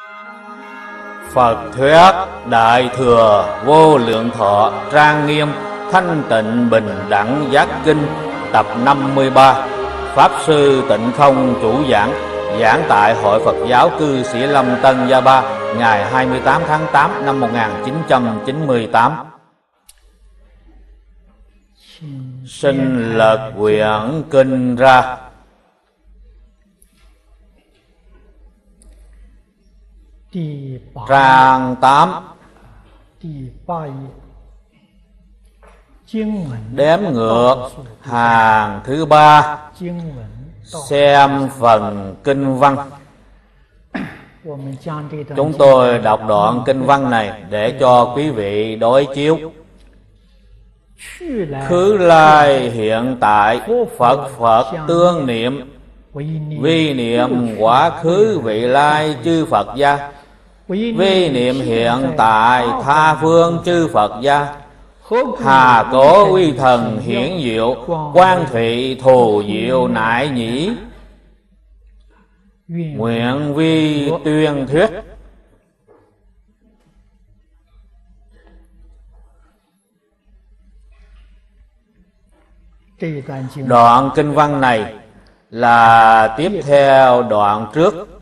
Phật thuyết Đại Thừa Vô Lượng Thọ Trang Nghiêm Thanh Tịnh Bình Đẳng Giác Kinh tập 53. Pháp sư Tịnh Không chủ giảng, giảng tại Hội Phật giáo Cư Sĩ Lâm Tân Gia Ba ngày 28 tháng 8 năm 1998. Xin lật quyển kinh ra. Trang 8, đếm ngược hàng thứ 3, xem phần kinh văn. Chúng tôi đọc đoạn kinh văn này để cho quý vị đối chiếu. Khứ lai hiện tại, Phật Phật tương niệm, vi niệm quá khứ vị lai chư Phật gia, vi niệm hiện tại tha phương chư Phật gia. Hà cố uy thần hiển diệu, quan thụy thù diệu nại nhĩ. Nguyện vi tuyên thuyết. Đoạn kinh văn này là tiếp theo đoạn trước.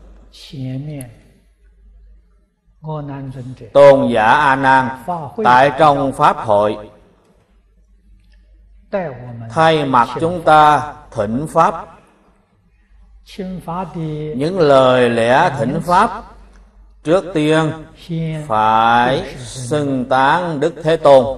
Tôn giả A Nan tại trong pháp hội thay mặt chúng ta thỉnh pháp. Những lời lẽ thỉnh pháp trước tiên phải xưng tán Đức Thế Tôn.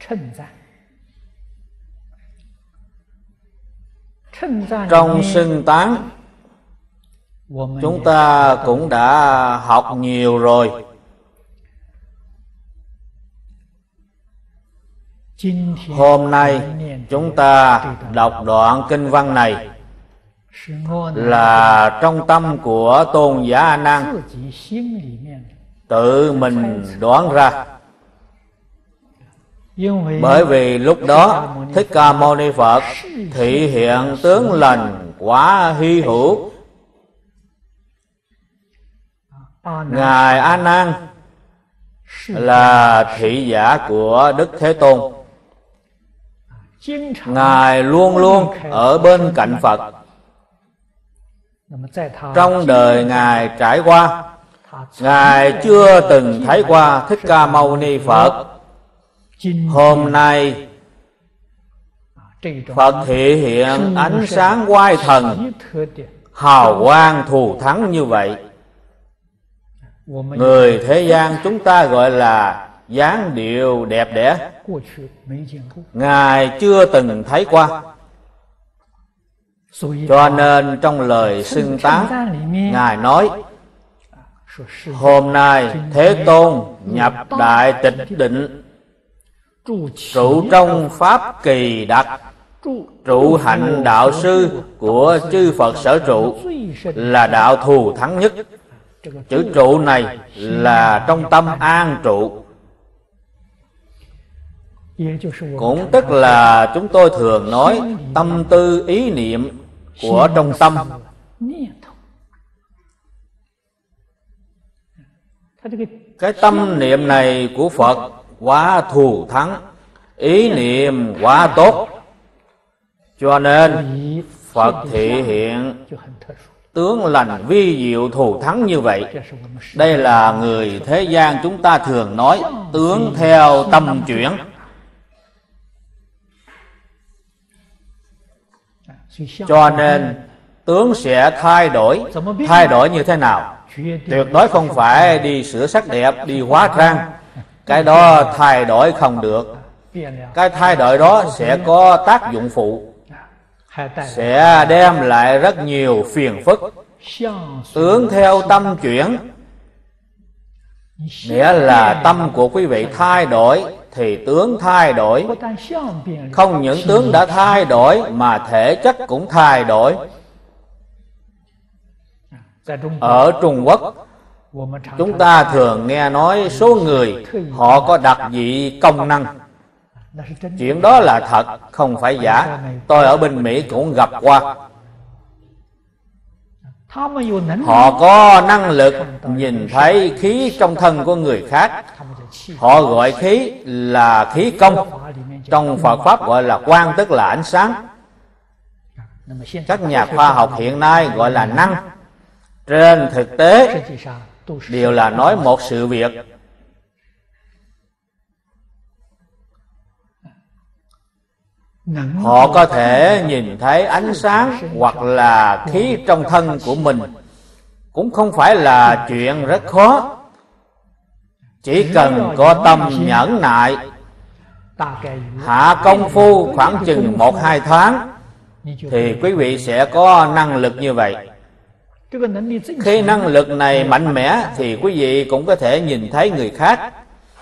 Trong xưng tán, chúng ta cũng đã học nhiều rồi. Hôm nay chúng ta đọc đoạn kinh văn này là trong tâm của Tôn giả A Nan tự mình đoán ra. Bởi vì lúc đó Thích Ca Mâu Ni Phật thị hiện tướng lành quá hy hữu. Ngài A Nan là thị giả của Đức Thế Tôn. Ngài luôn luôn ở bên cạnh Phật. Trong đời Ngài trải qua, Ngài chưa từng thấy qua Thích Ca Mâu Ni Phật. Hôm nay Phật thị hiện ánh sáng oai thần, hào quang thù thắng như vậy. Người thế gian chúng ta gọi là dáng điệu đẹp đẽ. Ngài chưa từng thấy qua. Cho nên trong lời xưng tán, Ngài nói: hôm nay Thế Tôn nhập đại tịch định, trụ trong pháp kỳ đặc, trụ hạnh đạo sư của chư Phật sở trụ, là đạo thù thắng nhất. Chữ trụ này là trong tâm an trụ. Cũng tức là chúng tôi thường nói tâm tư ý niệm của trong tâm. Cái tâm niệm này của Phật quá thù thắng, ý niệm quá tốt, cho nên Phật thị hiện tướng lành vi diệu thù thắng như vậy. Đây là người thế gian chúng ta thường nói tướng theo tâm chuyển. Cho nên tướng sẽ thay đổi. Thay đổi như thế nào? Tuyệt đối không phải đi sửa sắc đẹp, đi hóa trang. Cái đó thay đổi không được. Cái thay đổi đó sẽ có tác dụng phụ, sẽ đem lại rất nhiều phiền phức. Tướng theo tâm chuyển, nghĩa là tâm của quý vị thay đổi thì tướng thay đổi. Không những tướng đã thay đổi mà thể chất cũng thay đổi. Ở Trung Quốc, chúng ta thường nghe nói số người họ có đặc dị công năng. Chuyện đó là thật, không phải giả. Tôi ở bên Mỹ cũng gặp qua. Họ có năng lực nhìn thấy khí trong thân của người khác. Họ gọi khí là khí công. Trong Phật Pháp gọi là quang, tức là ánh sáng. Các nhà khoa học hiện nay gọi là năng. Trên thực tế đều là nói một sự việc. Họ có thể nhìn thấy ánh sáng hoặc là khí trong thân của mình. Cũng không phải là chuyện rất khó. Chỉ cần có tâm nhẫn nại, hạ công phu khoảng chừng 1-2 tháng, thì quý vị sẽ có năng lực như vậy. Khi năng lực này mạnh mẽ thì quý vị cũng có thể nhìn thấy người khác,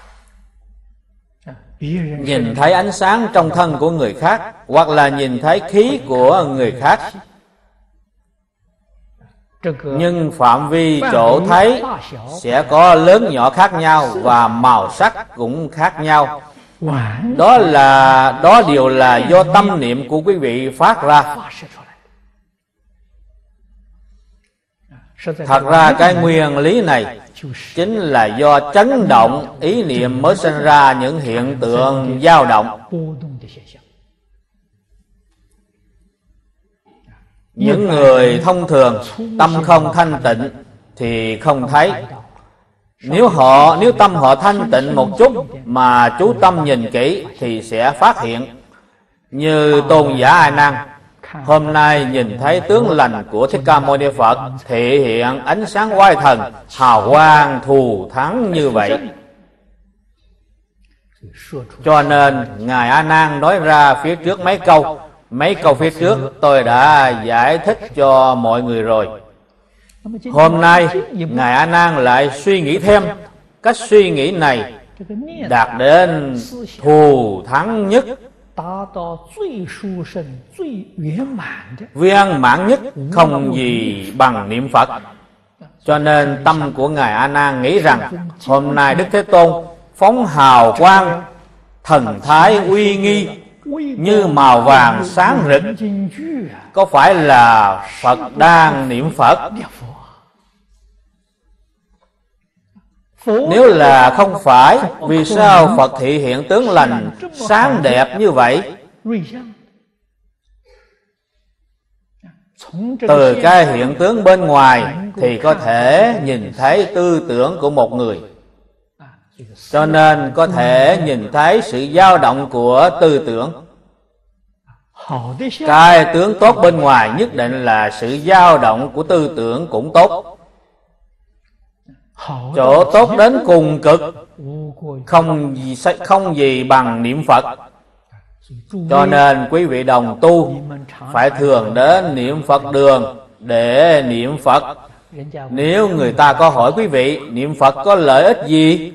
nhìn thấy ánh sáng trong thân của người khác, hoặc là nhìn thấy khí của người khác. Nhưng phạm vi chỗ thấy sẽ có lớn nhỏ khác nhau và màu sắc cũng khác nhau. Đó đều là do tâm niệm của quý vị phát ra. Thật ra cái nguyên lý này chính là do chấn động ý niệm mới sinh ra những hiện tượng dao động. Những người thông thường tâm không thanh tịnh thì không thấy. Nếu tâm họ thanh tịnh một chút mà chú tâm nhìn kỹ thì sẽ phát hiện. Như Tôn giả A Nan hôm nay nhìn thấy tướng lành của Thích Ca Mâu Ni Phật thể hiện ánh sáng oai thần, hào quang thù thắng như vậy. Cho nên Ngài A Nan nói ra phía trước mấy câu phía trước tôi đã giải thích cho mọi người rồi. Hôm nay Ngài A Nan lại suy nghĩ thêm. Cách suy nghĩ này đạt đến thù thắng nhất, viên mãn nhất, không gì bằng niệm Phật. Cho nên tâm của Ngài A Nan nghĩ rằng hôm nay Đức Thế Tôn phóng hào quang thần thái uy nghi như màu vàng sáng rực, có phải là Phật đang niệm Phật? Nếu là không phải, vì sao Phật thị hiện tướng lành sáng đẹp như vậy? Từ cái hiện tướng bên ngoài thì có thể nhìn thấy tư tưởng của một người. Cho nên có thể nhìn thấy sự dao động của tư tưởng. Cái tướng tốt bên ngoài nhất định là sự dao động của tư tưởng cũng tốt. Chỗ tốt đến cùng cực, không gì bằng niệm Phật. Cho nên quý vị đồng tu phải thường đến niệm Phật đường để niệm Phật. Nếu người ta có hỏi quý vị niệm Phật có lợi ích gì,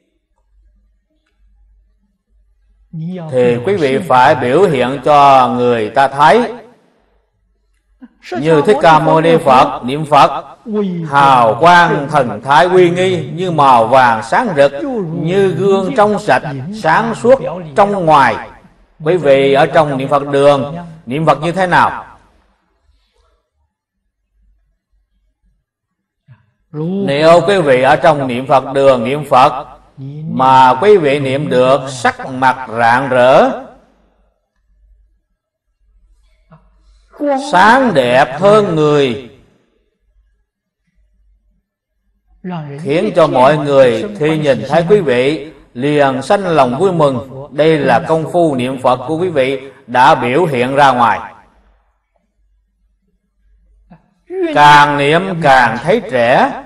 thì quý vị phải biểu hiện cho người ta thấy. Như Thích Ca Mâu Ni Phật niệm Phật, hào quang thần thái uy nghi như màu vàng sáng rực, như gương trong sạch sáng suốt trong ngoài. Quý vị ở trong niệm Phật đường niệm Phật như thế nào? Nếu quý vị ở trong niệm Phật đường niệm Phật mà quý vị niệm được sắc mặt rạng rỡ, sáng đẹp hơn người, khiến cho mọi người khi nhìn thấy quý vị liền sanh lòng vui mừng. Đây là công phu niệm Phật của quý vị đã biểu hiện ra ngoài. Càng niệm càng thấy trẻ,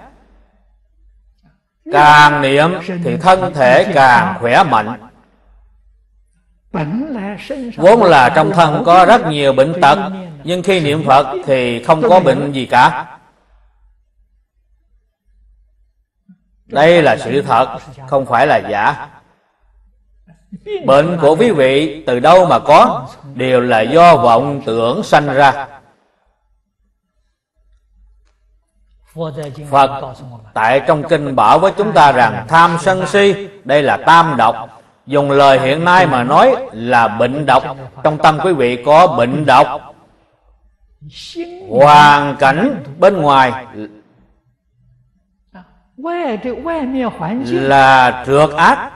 càng niệm thì thân thể càng khỏe mạnh. Vốn là trong thân có rất nhiều bệnh tật, nhưng khi niệm Phật thì không có bệnh gì cả. Đây là sự thật, không phải là giả. Bệnh của quý vị từ đâu mà có? Đều là do vọng tưởng sanh ra. Phật tại trong kinh bảo với chúng ta rằng tham sân si đây là tam độc. Dùng lời hiện nay mà nói là bệnh độc. Trong tâm quý vị có bệnh độc. hoàn cảnh bên ngoài là trược ác.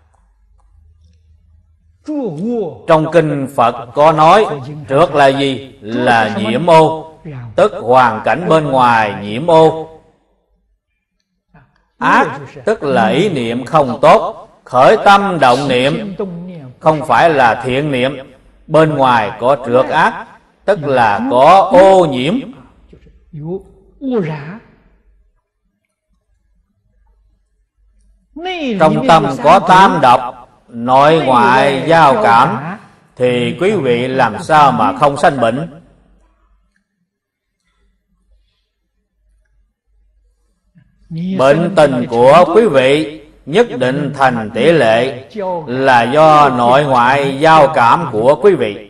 Trong kinh Phật có nói trược là gì? Là nhiễm ô, tức hoàn cảnh bên ngoài nhiễm ô. Ác tức là ý niệm không tốt, khởi tâm động niệm không phải là thiện niệm. Bên ngoài có trược ác, tức là có ô nhiễm. Trong tâm có tam độc, nội ngoại giao cảm, thì quý vị làm sao mà không sanh bệnh? Bệnh tình của quý vị nhất định thành tỷ lệ là do nội ngoại giao cảm của quý vị.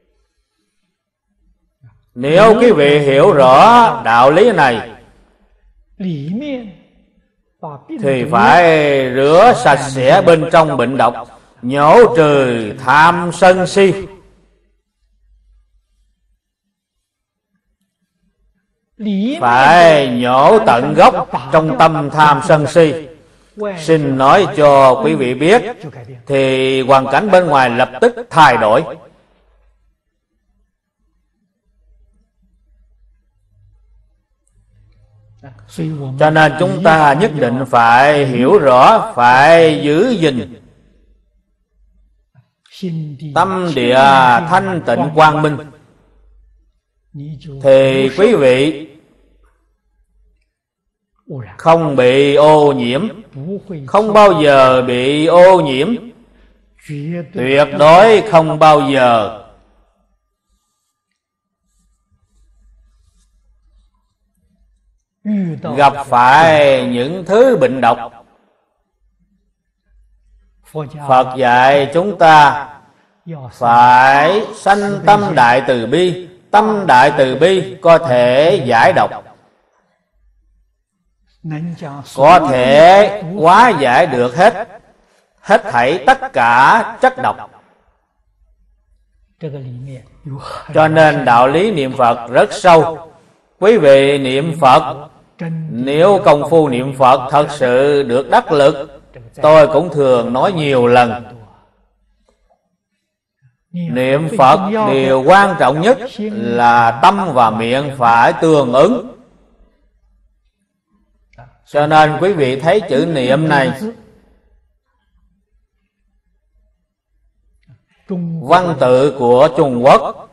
Nếu quý vị hiểu rõ đạo lý này thì phải rửa sạch sẽ bên trong bệnh độc, nhổ trừ tham sân si. Phải nhổ tận gốc trong tâm tham sân si. Xin nói cho quý vị biết, thì hoàn cảnh bên ngoài lập tức thay đổi. Cho nên chúng ta nhất định phải hiểu rõ, phải giữ gìn tâm địa thanh tịnh quang minh, thì quý vị không bị ô nhiễm, không bao giờ bị ô nhiễm, tuyệt đối không bao giờ gặp phải những thứ bệnh độc. Phật dạy chúng ta phải sanh tâm đại từ bi. Tâm đại từ bi có thể giải độc, có thể hóa giải được hết thảy tất cả chất độc. Cho nên đạo lý niệm Phật rất sâu. Quý vị niệm Phật, nếu công phu niệm Phật thật sự được đắc lực, tôi cũng thường nói nhiều lần, niệm Phật điều quan trọng nhất là tâm và miệng phải tương ứng. Cho nên quý vị thấy chữ niệm này, văn tự của Trung Quốc,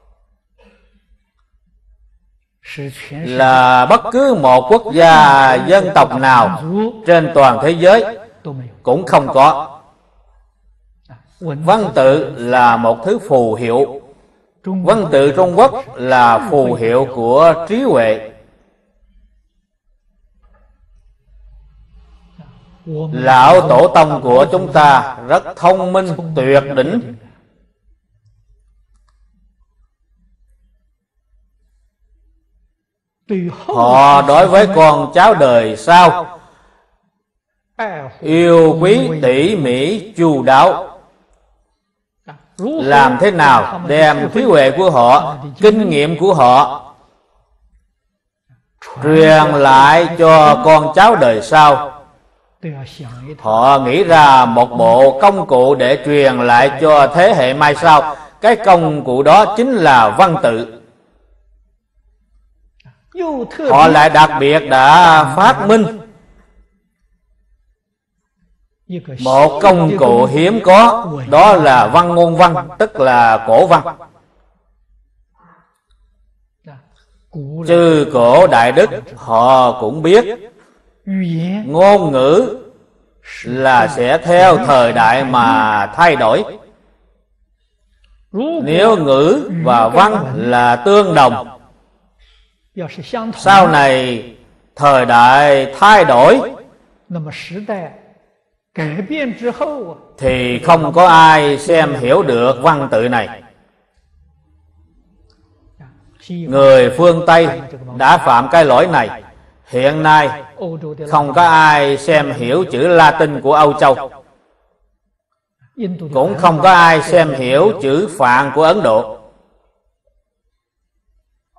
là bất cứ một quốc gia dân tộc nào trên toàn thế giới cũng không có. Văn tự là một thứ phù hiệu. Văn tự Trung Quốc là phù hiệu của trí huệ. Lão tổ tông của chúng ta rất thông minh tuyệt đỉnh. Họ đối với con cháu đời sau yêu quý tỉ mỉ chu đáo. Làm thế nào đem trí huệ của họ, kinh nghiệm của họ truyền lại cho con cháu đời sau. Họ nghĩ ra một bộ công cụ để truyền lại cho thế hệ mai sau. Cái công cụ đó chính là văn tự. Họ lại đặc biệt đã phát minh một công cụ hiếm có, đó là văn ngôn văn, tức là cổ văn. Chư cổ đại đức họ cũng biết ngôn ngữ là sẽ theo thời đại mà thay đổi. Nếu ngữ và văn là tương đồng, sau này thời đại thay đổi thì không có ai xem hiểu được văn tự này. Người phương Tây đã phạm cái lỗi này. Hiện nay không có ai xem hiểu chữ Latin của Âu Châu, cũng không có ai xem hiểu chữ Phạn của Ấn Độ.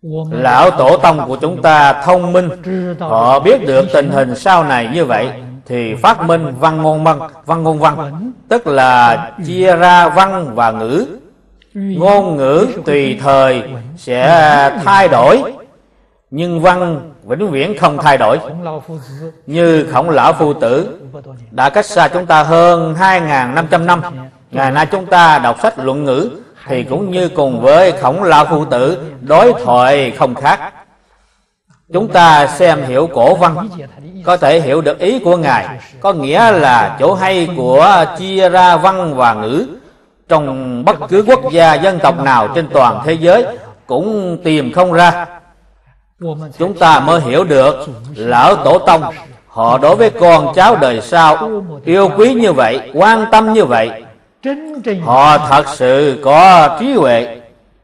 Lão tổ tông của chúng ta thông minh, họ biết được tình hình sau này như vậy thì phát minh văn ngôn văn, tức là chia ra văn và ngữ. Ngôn ngữ tùy thời sẽ thay đổi, nhưng văn vĩnh viễn không thay đổi. Như Khổng Lão Phu Tử đã cách xa chúng ta hơn 2.500 năm. Ngày nay chúng ta đọc sách luận ngữ thì cũng như cùng với Khổng Lão Phu Tử đối thoại không khác. Chúng ta xem hiểu cổ văn, có thể hiểu được ý của Ngài, có nghĩa là chỗ hay của chia ra văn và ngữ trong bất cứ quốc gia dân tộc nào trên toàn thế giới cũng tìm không ra. Chúng ta mới hiểu được lão tổ tông họ đối với con cháu đời sau yêu quý như vậy, quan tâm như vậy. Họ thật sự có trí huệ.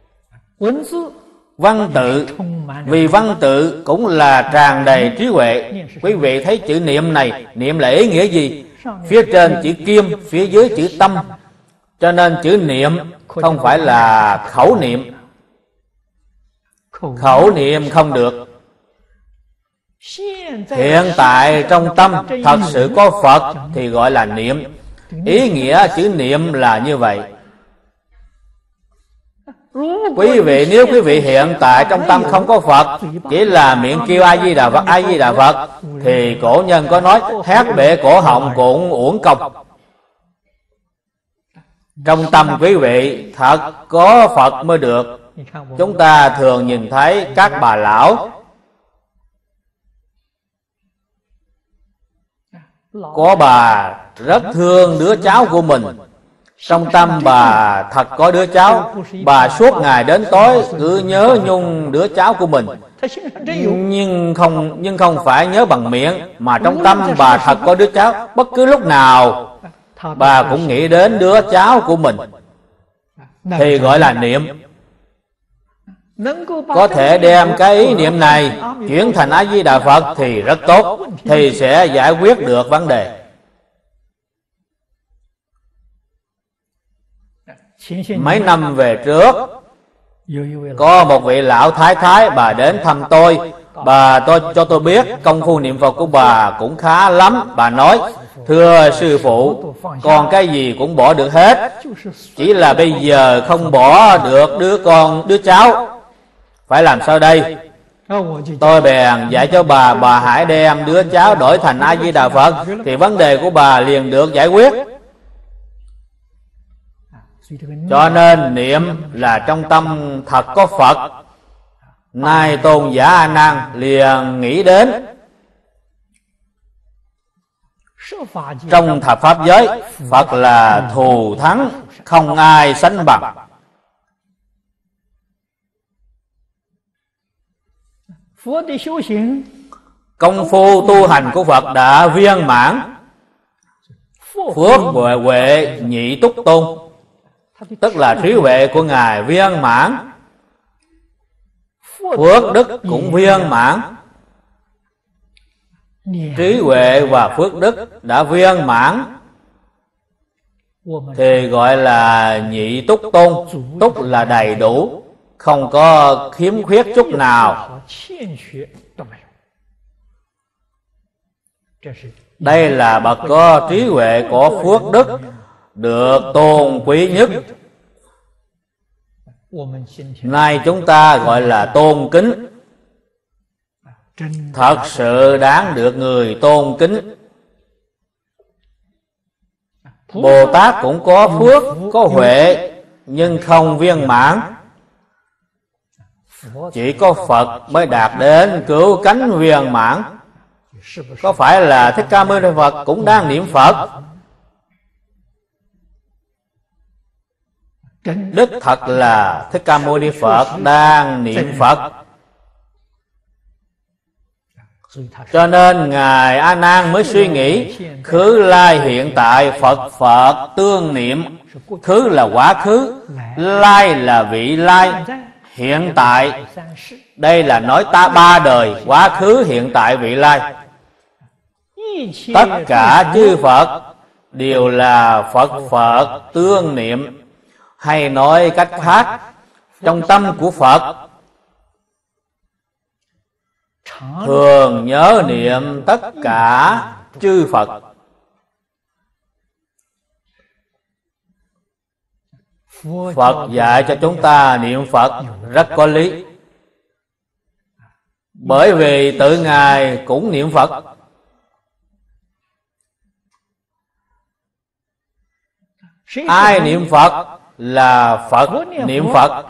Văn tự, vì văn tự cũng là tràn đầy trí huệ. Quý vị thấy chữ niệm này, niệm là ý nghĩa gì? Phía trên chữ kim, phía dưới chữ tâm. Cho nên chữ niệm không phải là khẩu niệm. Khẩu niệm không được. Hiện tại trong tâm thật sự có Phật thì gọi là niệm. Ý nghĩa chữ niệm là như vậy. Nếu quý vị hiện tại trong tâm không có Phật, chỉ là miệng kêu A Di Đà Phật, A Di Đà Phật, thì cổ nhân có nói thét bể cổ họng cũng uổng công. Trong tâm quý vị thật có Phật mới được. Chúng ta thường nhìn thấy các bà lão có bà rất thương đứa cháu của mình. Trong tâm bà thật có đứa cháu. Bà suốt ngày đến tối cứ nhớ nhung đứa cháu của mình. Nhưng không phải nhớ bằng miệng, mà trong tâm bà thật có đứa cháu. Bất cứ lúc nào bà cũng nghĩ đến đứa cháu của mình, thì gọi là niệm. Có thể đem cái ý niệm này chuyển thành A Di Đà Phật thì rất tốt, thì sẽ giải quyết được vấn đề. Mấy năm về trước, có một vị lão thái thái, bà đến thăm tôi. Bà cho tôi biết công phu niệm Phật của bà cũng khá lắm. Bà nói: thưa sư phụ, con cái gì cũng bỏ được hết, chỉ là bây giờ không bỏ được đứa cháu. Phải làm sao đây? Tôi bèn dạy cho bà hãy đem đứa cháu đổi thành A Di Đà Phật, thì vấn đề của bà liền được giải quyết. Cho nên niệm là trong tâm thật có Phật. Nay tôn giả A Nan liền nghĩ đến trong thập pháp giới, Phật là thù thắng, không ai sánh bằng. Công phu tu hành của Phật đã viên mãn. Phước huệ nhị túc tôn, tức là trí huệ của Ngài viên mãn, phước đức cũng viên mãn. Trí huệ và phước đức đã viên mãn thì gọi là nhị túc tôn. Túc là đầy đủ, không có khiếm khuyết chút nào. Đây là bậc có trí huệ, có phước đức, được tôn quý nhất. Nay chúng ta gọi là tôn kính. Thật sự đáng được người tôn kính. Bồ Tát cũng có phước, có huệ, nhưng không viên mãn. Chỉ có Phật mới đạt đến cứu cánh viên mãn. Có phải là Thích Ca Mâu Ni Phật cũng đang niệm Phật? Đích thật là Thích Ca Mâu Ni Phật đang niệm Phật. Cho nên Ngài A Nan mới suy nghĩ khứ lai hiện tại Phật Phật tương niệm. Khứ là quá khứ, lai là vị lai, hiện tại đây là nói ta ba đời: quá khứ, hiện tại, vị lai. Tất cả chư Phật đều là Phật Phật tương niệm. Hay nói cách khác, trong tâm của Phật thường nhớ niệm tất cả chư Phật. Phật dạy cho chúng ta niệm Phật rất có lý, bởi vì tự Ngài cũng niệm Phật. Ai niệm Phật là Phật niệm Phật.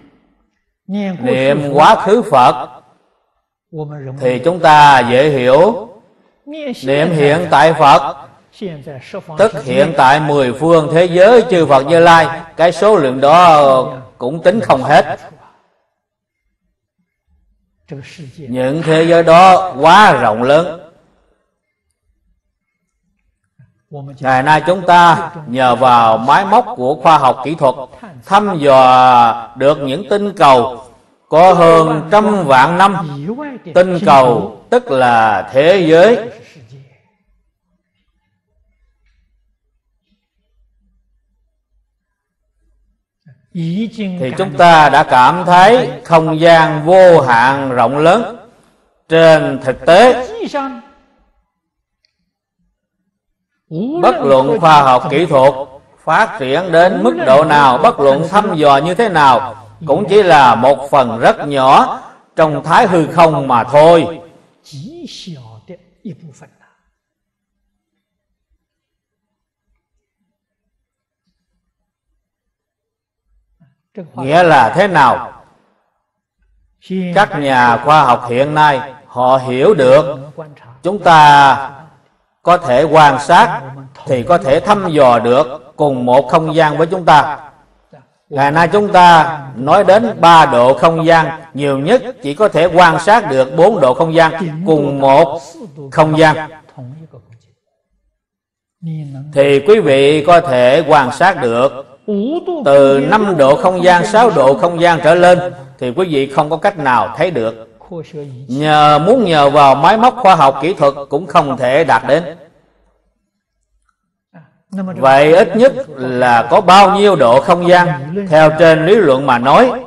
Niệm quá khứ Phật thì chúng ta dễ hiểu. Niệm hiện tại Phật tức hiện tại 10 phương thế giới chư Phật Như Lai, cái số lượng đó cũng tính không hết. Những thế giới đó quá rộng lớn. Ngày nay chúng ta nhờ vào máy móc của khoa học kỹ thuật thăm dò được những tinh cầu có hơn 100 vạn năm. Tinh cầu tức là thế giới. Thì chúng ta đã cảm thấy không gian vô hạn rộng lớn. Trên thực tế, bất luận khoa học kỹ thuật phát triển đến mức độ nào, bất luận thăm dò như thế nào, cũng chỉ là một phần rất nhỏ trong thái hư không mà thôi. Nghĩa là thế nào? Các nhà khoa học hiện nay họ hiểu được chúng ta có thể quan sát thì có thể thăm dò được cùng một không gian với chúng ta. Ngày nay chúng ta nói đến 3 độ không gian, nhiều nhất chỉ có thể quan sát được 4 độ không gian cùng một không gian. Thì quý vị có thể quan sát được từ 5 độ không gian, 6 độ không gian trở lên thì quý vị không có cách nào thấy được. Muốn nhờ vào máy móc khoa học kỹ thuật cũng không thể đạt đến. Vậy ít nhất là có bao nhiêu độ không gian? Theo trên lý luận mà nói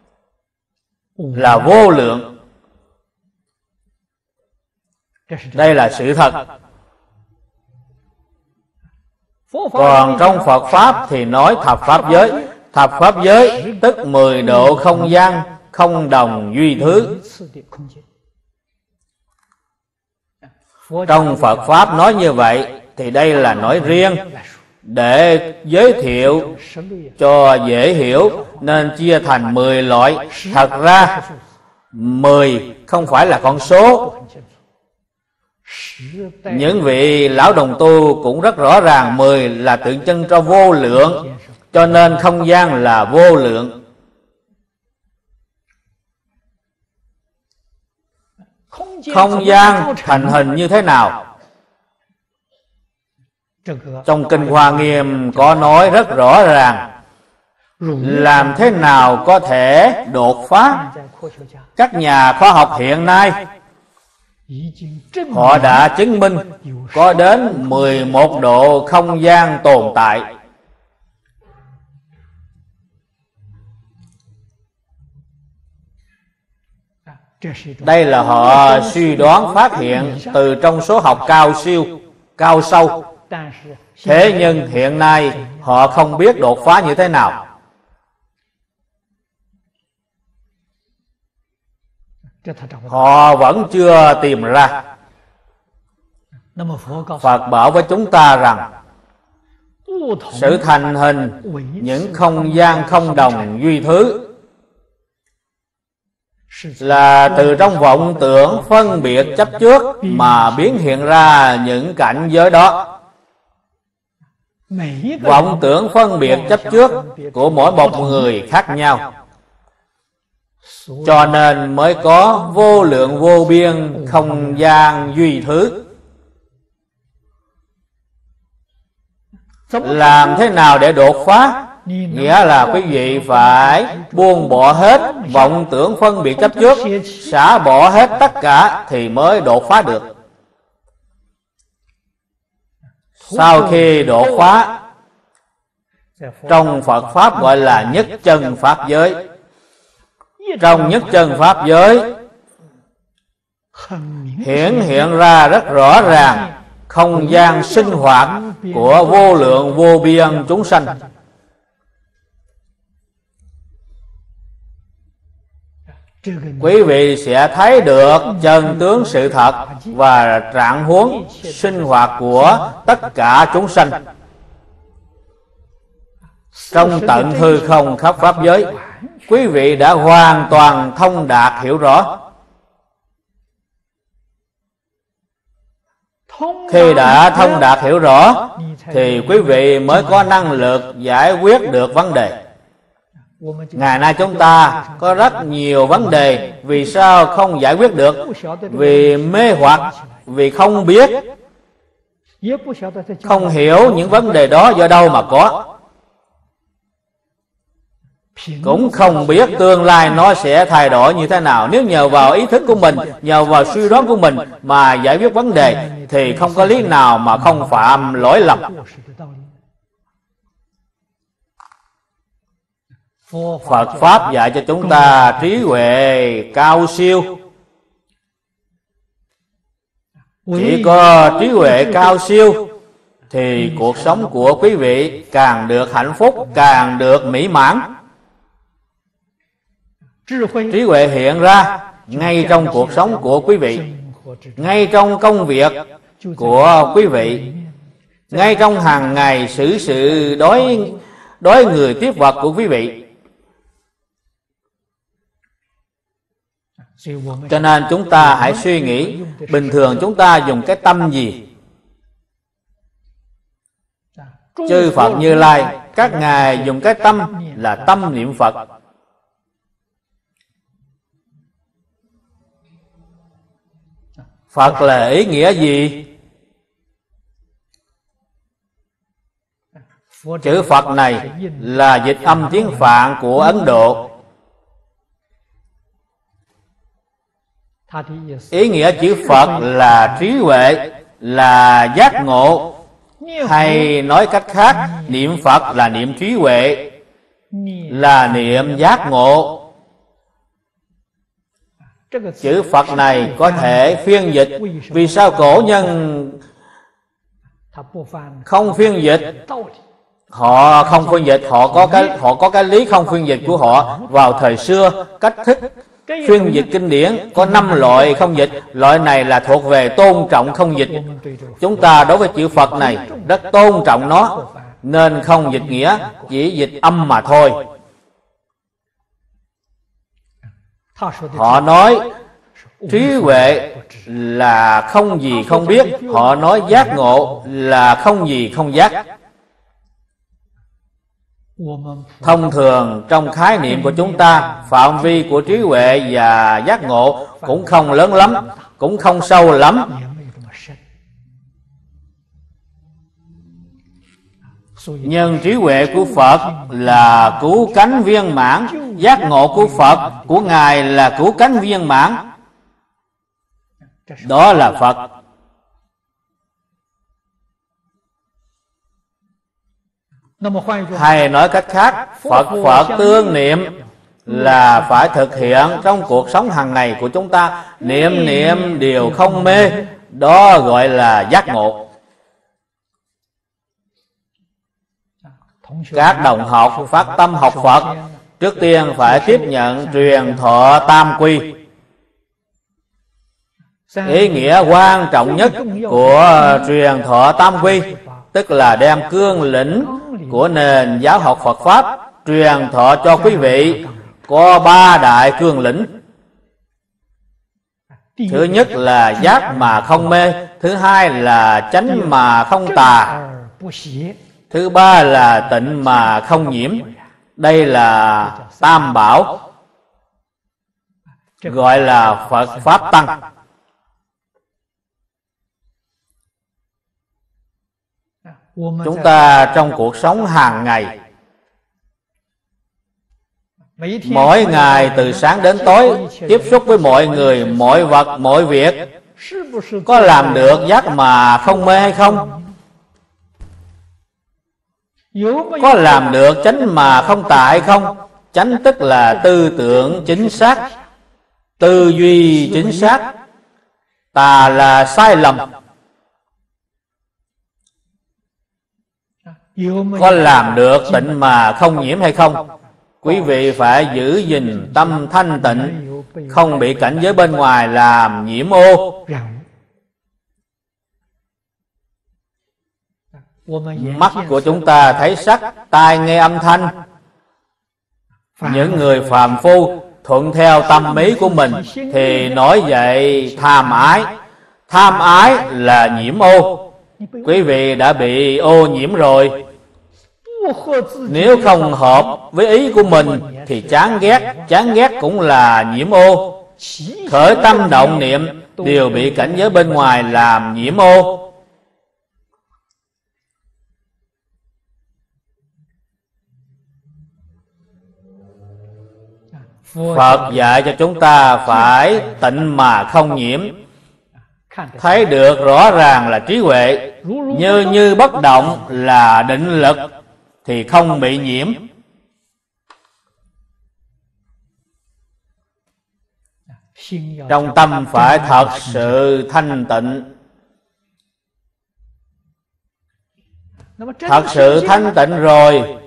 là vô lượng. Đây là sự thật. Còn trong Phật Pháp thì nói thập Pháp giới. Thập Pháp giới tức 10 độ không gian không đồng duy thứ. Trong Phật Pháp nói như vậy thì đây là nói riêng để giới thiệu cho dễ hiểu nên chia thành 10 loại. Thật ra 10 không phải là con số. Những vị lão đồng tu cũng rất rõ ràng 10 là tượng trưng cho vô lượng, cho nên không gian là vô lượng. Không gian thành hình như thế nào? Trong Kinh Hoa Nghiêm có nói rất rõ ràng. Làm thế nào có thể đột phá? Các nhà khoa học hiện nay họ đã chứng minh có đến 11 độ không gian tồn tại. Đây là họ suy đoán phát hiện từ trong số học cao sâu. Thế nhưng hiện nay họ không biết đột phá như thế nào. Họ vẫn chưa tìm ra. Phật bảo với chúng ta rằng sự thành hình những không gian không đồng duy thứ là từ trong vọng tưởng phân biệt chấp trước mà biến hiện ra những cảnh giới đó. Vọng tưởng phân biệt chấp trước của mỗi một người khác nhau, cho nên mới có vô lượng vô biên không gian duy thứ. Làm thế nào để đột phá? Nghĩa là quý vị phải buông bỏ hết vọng tưởng phân biệt chấp trước, xả bỏ hết tất cả thì mới đột phá được. Sau khi đột phá, trong Phật Pháp gọi là nhất chân Pháp giới. Trong nhất chân Pháp giới hiển hiện ra rất rõ ràng không gian sinh hoạt của vô lượng vô biên chúng sanh. Quý vị sẽ thấy được chân tướng sự thật và trạng huống sinh hoạt của tất cả chúng sanh trong tận hư không khắp pháp giới. Quý vị đã hoàn toàn thông đạt hiểu rõ. Khi đã thông đạt hiểu rõ thì quý vị mới có năng lực giải quyết được vấn đề. Ngày nay chúng ta có rất nhiều vấn đề. Vì sao không giải quyết được? Vì mê hoặc, vì không biết, không hiểu những vấn đề đó do đâu mà có, cũng không biết tương lai nó sẽ thay đổi như thế nào. Nếu nhờ vào ý thức của mình, nhờ vào suy đoán của mình mà giải quyết vấn đề thì không có lý nào mà không phạm lỗi lầm. Phật Pháp dạy cho chúng ta trí huệ cao siêu. Chỉ có trí huệ cao siêu thì cuộc sống của quý vị càng được hạnh phúc, càng được mỹ mãn. Trí huệ hiện ra ngay trong cuộc sống của quý vị, ngay trong công việc của quý vị, ngay trong hàng ngày xử sự đối người tiếp vật của quý vị. Cho nên chúng ta hãy suy nghĩ, bình thường chúng ta dùng cái tâm gì? Chư Phật Như Lai, các ngài dùng cái tâm là tâm niệm Phật. Phật là ý nghĩa gì? Chữ Phật này là dịch âm tiếng Phạn của Ấn Độ. Ý nghĩa chữ Phật là trí huệ, là giác ngộ. Hay nói cách khác, niệm Phật là niệm trí huệ, là niệm giác ngộ. Chữ Phật này có thể phiên dịch. Vì sao cổ nhân không phiên dịch? Họ không phiên dịch, họ có cái lý không phiên dịch của họ. Vào thời xưa, cách thức phiên dịch kinh điển có 5 loại không dịch. Loại này là thuộc về tôn trọng không dịch. Chúng ta đối với chữ Phật này rất tôn trọng nó, nên không dịch nghĩa, chỉ dịch âm mà thôi. Họ nói trí huệ là không gì không biết, họ nói giác ngộ là không gì không giác. Thông thường trong khái niệm của chúng ta, phạm vi của trí huệ và giác ngộ cũng không lớn lắm, cũng không sâu lắm. Nhưng trí huệ của Phật là cứu cánh viên mãn, giác ngộ của Phật, của Ngài là cứu cánh viên mãn. Đó là Phật. Hay nói cách khác, Phật tương niệm là phải thực hiện trong cuộc sống hàng ngày của chúng ta. Niệm điều không mê, đó gọi là giác ngộ. Các đồng học phát tâm học Phật, trước tiên phải tiếp nhận truyền thọ tam quy. Ý nghĩa quan trọng nhất của truyền thọ tam quy tức là đem cương lĩnh của nền giáo học Phật Pháp truyền thọ cho quý vị. Có 3 đại cương lĩnh. Thứ nhất là giác mà không mê, thứ hai là chánh mà không tà, thứ ba là tịnh mà không nhiễm. Đây là tam bảo, gọi là Phật Pháp Tăng. Chúng ta trong cuộc sống hàng ngày, mỗi ngày từ sáng đến tối tiếp xúc với mọi người, mọi vật, mọi việc, có làm được giác mà không mê hay không? Có làm được chánh mà không tà hay không? Chánh tức là tư tưởng chính xác, tư duy chính xác. tà là sai lầm. Có làm được tịnh mà không nhiễm hay không? Quý vị phải giữ gìn tâm thanh tịnh, không bị cảnh giới bên ngoài làm nhiễm ô. Mắt của chúng ta thấy sắc, tai nghe âm thanh. Những người phàm phu thuận theo tâm ý của mình thì nói vậy tham ái. Tham ái là nhiễm ô. Quý vị đã bị ô nhiễm rồi. Nếu không hợp với ý của mình thì chán ghét cũng là nhiễm ô. Khởi tâm động niệm đều bị cảnh giới bên ngoài làm nhiễm ô. Phật dạy cho chúng ta phải tịnh mà không nhiễm. Thấy được rõ ràng là trí huệ, như bất động là định lực thì không bị nhiễm. Trong tâm phải thật sự thanh tịnh. Thật sự thanh tịnh rồi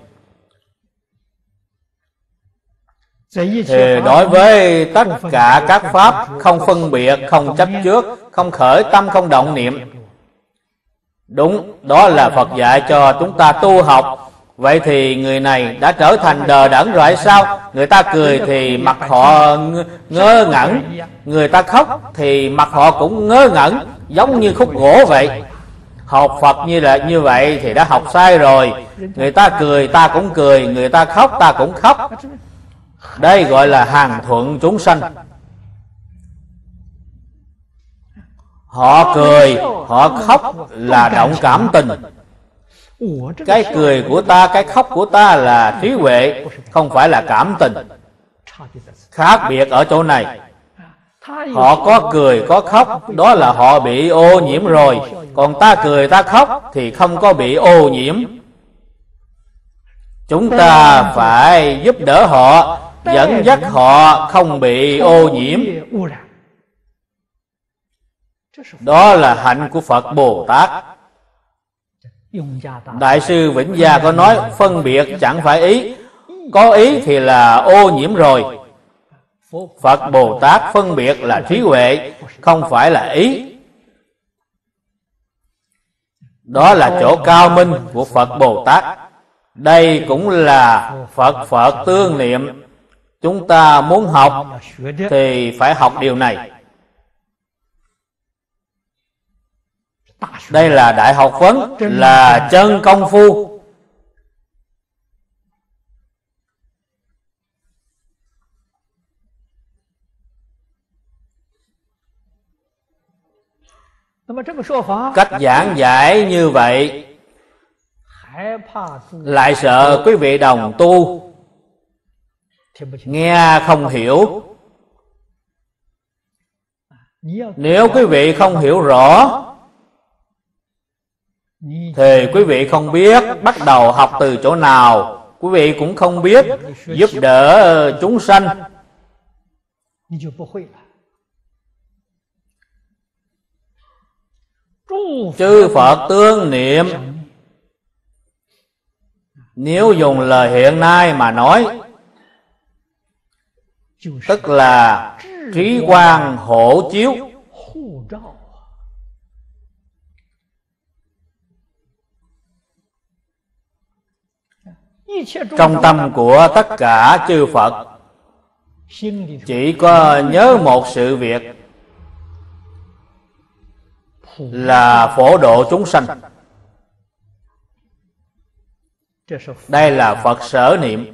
thì đối với tất cả các pháp không phân biệt, không chấp trước, không khởi tâm, không động niệm. Đúng, đó là Phật dạy cho chúng ta tu học. Vậy thì người này đã trở thành đờ đẫn rồi hay sao? Người ta cười thì mặt họ ngơ ngẩn, người ta khóc thì mặt họ cũng ngơ ngẩn, giống như khúc gỗ vậy. Học Phật như vậy thì đã học sai rồi. Người ta cười ta cũng cười, người ta khóc ta cũng khóc. Đây gọi là hàng thuận chúng sanh. Họ cười, họ khóc là động cảm tình. Cái cười của ta, cái khóc của ta là trí huệ, không phải là cảm tình. Khác biệt ở chỗ này. Họ có cười có khóc, đó là họ bị ô nhiễm rồi. Còn ta cười ta khóc thì không có bị ô nhiễm. Chúng ta phải giúp đỡ họ, dẫn dắt họ không bị ô nhiễm. Đó là hạnh của Phật Bồ Tát. Đại sư Vĩnh Gia có nói phân biệt chẳng phải ý, có ý thì là ô nhiễm rồi. Phật Bồ Tát phân biệt là trí huệ, không phải là ý. Đó là chỗ cao minh của Phật Bồ Tát. Đây cũng là Phật tương niệm. Chúng ta muốn học thì phải học điều này. Đây là đại học vấn, là chân công phu. Cách giảng giải như vậy lại sợ quý vị đồng tu nghe không hiểu. Nếu quý vị không hiểu rõ thì quý vị không biết bắt đầu học từ chỗ nào. Quý vị cũng không biết giúp đỡ chúng sanh. Chư Phật tương niệm, nếu dùng lời hiện nay mà nói, tức là trí quang hộ chiếu. Trong tâm của tất cả chư Phật chỉ có nhớ một sự việc là phổ độ chúng sanh. Đây là Phật sở niệm.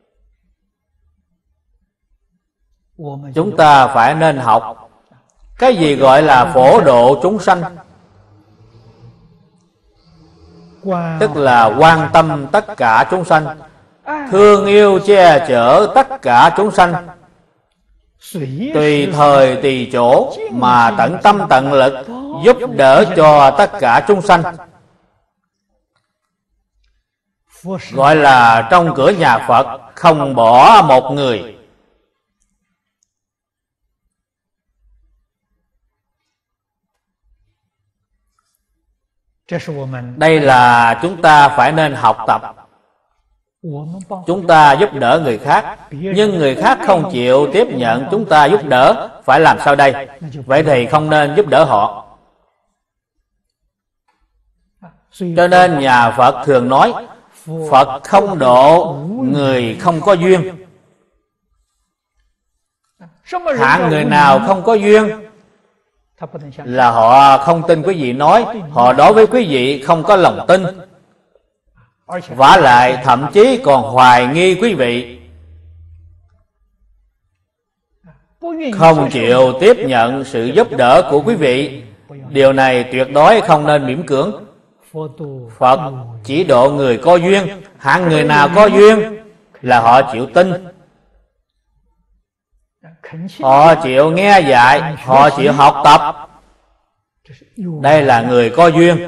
Chúng ta phải nên học. Cái gì gọi là phổ độ chúng sanh? Tức là quan tâm tất cả chúng sanh, thương yêu che chở tất cả chúng sanh, tùy thời tùy chỗ mà tận tâm tận lực giúp đỡ cho tất cả chúng sanh. Gọi là trong cửa nhà Phật không bỏ một người. Đây là chúng ta phải nên học tập. Chúng ta giúp đỡ người khác, nhưng người khác không chịu tiếp nhận chúng ta giúp đỡ, phải làm sao đây? Vậy thì không nên giúp đỡ họ. Cho nên nhà Phật thường nói, Phật không độ người không có duyên. Hạng người nào không có duyên là họ không tin quý vị nói, họ đối với quý vị không có lòng tin, vả lại thậm chí còn hoài nghi quý vị, không chịu tiếp nhận sự giúp đỡ của quý vị. Điều này tuyệt đối không nên miễn cưỡng. Phật chỉ độ người có duyên. Hạng người nào có duyên là họ chịu tin, họ chịu nghe dạy, họ chịu học tập. Đây là người có duyên.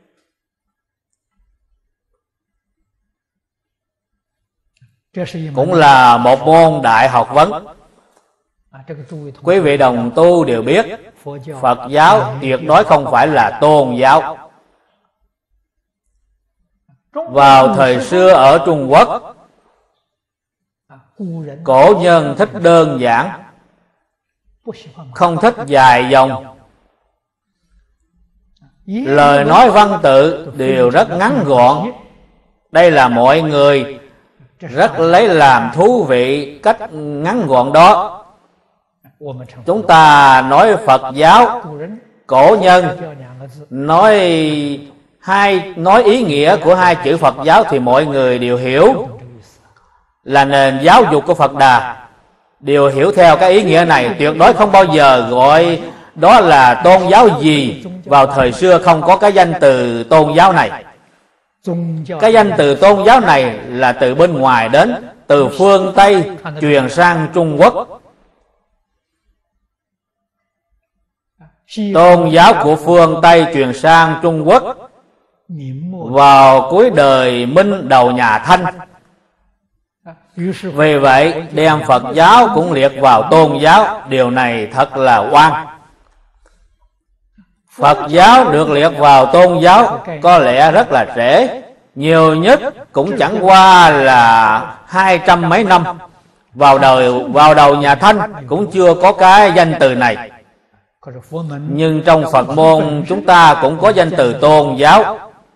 Cũng là một môn đại học vấn. Quý vị đồng tu đều biết, Phật giáo tuyệt đối không phải là tôn giáo. Vào thời xưa ở Trung Quốc, cổ nhân thích đơn giản, không thích dài dòng. Lời nói văn tự đều rất ngắn gọn. Đây là mọi người rất lấy làm thú vị cách ngắn gọn đó. Chúng ta nói Phật giáo, cổ nhân nói ý nghĩa của hai chữ Phật giáo thì mọi người đều hiểu, là nền giáo dục của Phật Đà, đều hiểu theo cái ý nghĩa này. Tuyệt đối không bao giờ gọi đó là tôn giáo gì. Vào thời xưa không có cái danh từ tôn giáo này. Cái danh từ tôn giáo này là từ bên ngoài đến, từ phương Tây truyền sang Trung Quốc. Tôn giáo của phương Tây truyền sang Trung Quốc vào cuối đời Minh đầu nhà Thanh. Vì vậy đem Phật giáo cũng liệt vào tôn giáo. Điều này thật là oan. Phật giáo được liệt vào tôn giáo có lẽ rất là trễ, nhiều nhất cũng chẳng qua là 200 mấy năm. Vào đầu nhà Thanh cũng chưa có cái danh từ này. Nhưng trong Phật môn chúng ta cũng có danh từ tôn giáo.